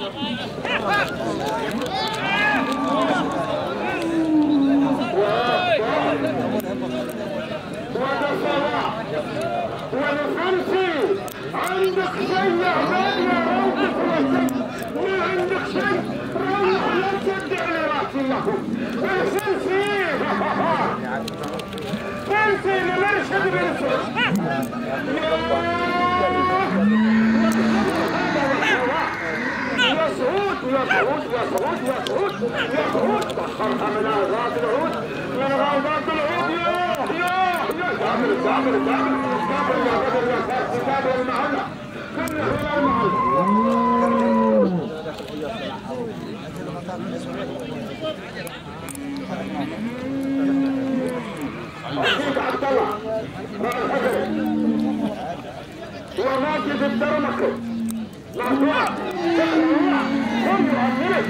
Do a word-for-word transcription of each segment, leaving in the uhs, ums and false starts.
والفرسي عندك شيء يا عباد يا روضة راسك، ما عندك شيء روح لا تدع لي راسي لكم. الفرسي فرسي لمرشد بالفرس يا سعود يا سعود يا سعود يا سعود يا سعود طهرها من غاض العود من غاضات العود يا يا يا جابر جابر جابر جابر يا بدر يا فارسي جابر المعلى كنا هنا المعلى. أخيك عبد الله مع الحجر وماجد الدرمكي مقطوع تقريبا كل يؤمنك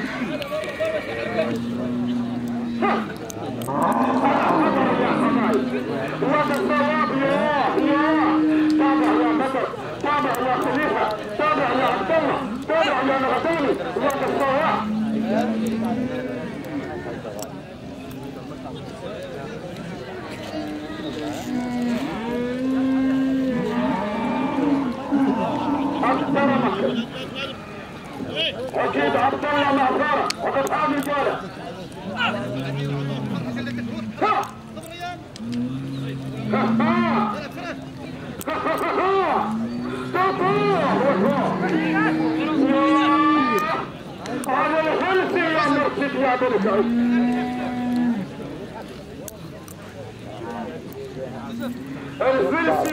ها خبر يا حبايب وهذا الصواب يا يا تابع يا بدر تابع يا خليفه تابع يا عبد الله تابع يا نغتاني وهذا الصواب. أكيد عبد الله معذرة وقد حامي الجولة. ها ها ها هذا الفلسي يا مرشد يا بلقاي. الفلسي